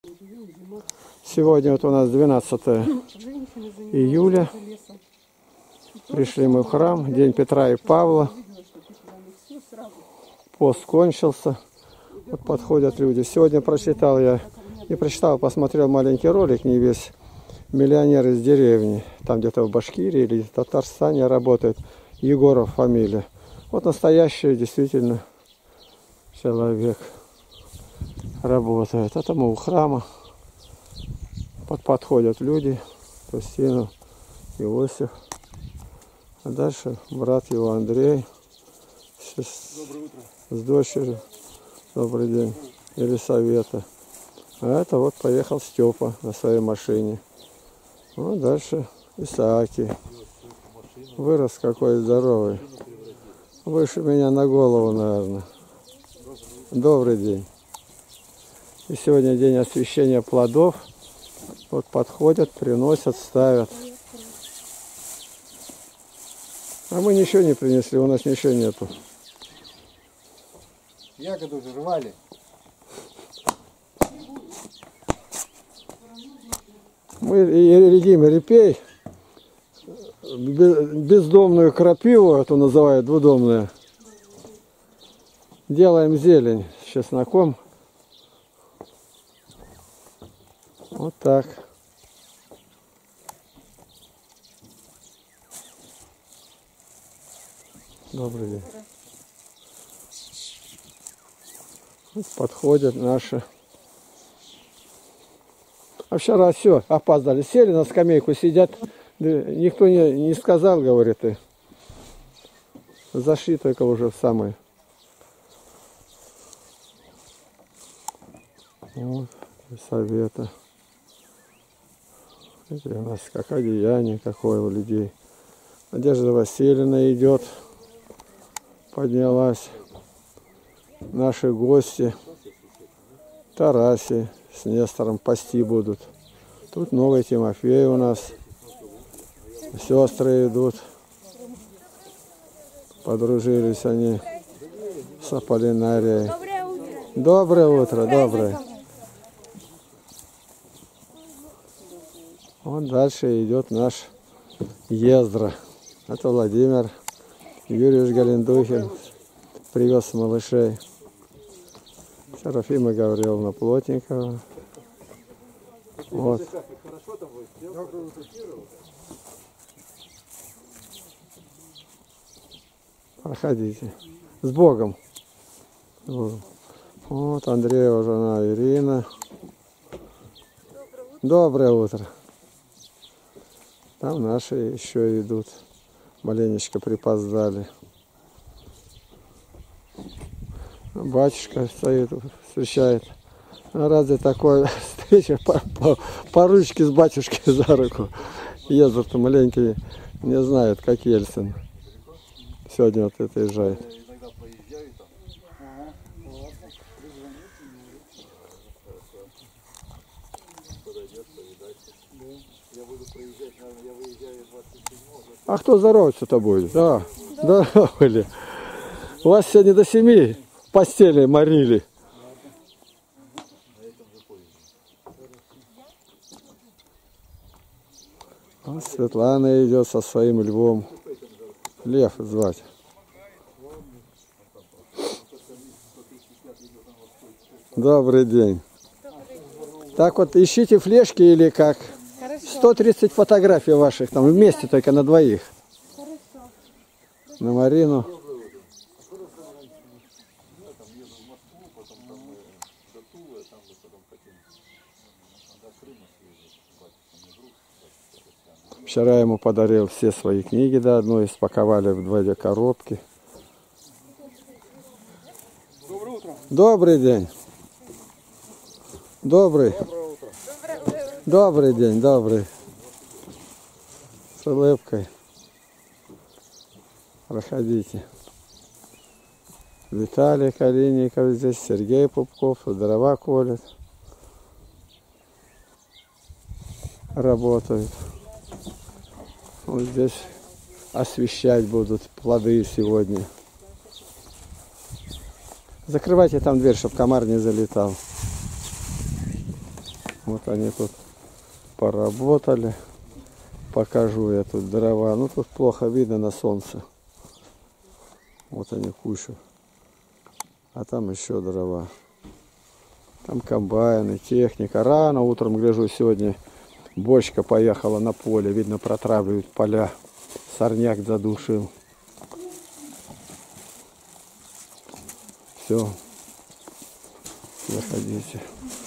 Сегодня вот у нас 12 июля. Пришли мы в храм, день Петра и Павла. Пост кончился. Вот подходят люди. Сегодня прочитал я, не прочитал, посмотрел маленький ролик, не весь. Миллионер из деревни, там где-то в Башкирии или в Татарстане работает. Егоров фамилия. Вот настоящий действительно человек работает. Это мы у храма. Подходят люди. Кристина, Иосиф. А дальше брат его Андрей. С дочерью. Добрый день. Елисавета. А это вот поехал Степа на своей машине. Вот дальше Исааки. Вырос какой здоровый. Выше меня на голову, наверное. Добрый день. И сегодня день освящения плодов. Вот подходят, приносят, ставят. А мы ничего не принесли, у нас ничего нету. Ягоду уже рвали. Мы едим репей, бездомную крапиву, это называют двудомная. Делаем зелень с чесноком. Вот так. Добрый день. Вот подходят наши. А вчера все, опоздали. Сели на скамейку, сидят. Никто не сказал, говорит, и зашли только уже в самый. Вот, совета. Это у нас как одеяние, какое у людей. Надежда Васильевна идет, поднялась. Наши гости, Тараси с Нестором пасти будут. Тут новый Тимофей у нас. Сестры идут. Подружились они с Аполлинарией. Доброе утро, доброе. Вот дальше идет наш Ездра. Это Владимир Юрьевич Галендухин. Привез малышей. Серафима Гавриловна Плотникова. Вот. Проходите. С Богом. Вот Андреева жена Ирина. Доброе утро. Там наши еще идут. Маленечко припоздали. Батюшка стоит, встречает. Разве такое встреча по ручке с батюшкой за руку. Ездят-то маленький, не знает, как Ельцин. Сегодня вот это езжает. А кто здороваться-то будет? Да, здоровали. У вас сегодня до 7 постели морили. Вот Светлана идет со своим львом. Лев звать. Добрый день. Так вот, ищите флешки или как? 130 фотографий ваших, там вместе только на двоих. На Марину. Вчера ему подарил все свои книги до одной, спаковали в 2 коробки. Доброе утро. Добрый день. Добрый. Добрый день, добрый. С улыбкой. Проходите. Виталий Калиников здесь, Сергей Пупков, дрова колет. Работают. Вот здесь освещать будут плоды сегодня. Закрывайте там дверь, чтобы комар не залетал. Вот они тут поработали. Покажу я тут дрова. Ну тут плохо видно на солнце. Вот они кучу. А там еще дрова. Там комбайны, техника. Рано утром гляжу сегодня. Бочка поехала на поле. Видно, протравливают поля. Сорняк задушил. Все. Заходите.